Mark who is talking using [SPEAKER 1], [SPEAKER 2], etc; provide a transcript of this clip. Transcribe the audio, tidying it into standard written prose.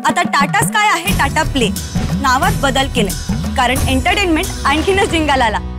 [SPEAKER 1] आता टाटा स्काय आहे टाटा प्ले, नावात बदल केले कारण एंटरटेनमेंट आणखीनच जिंगाला आला।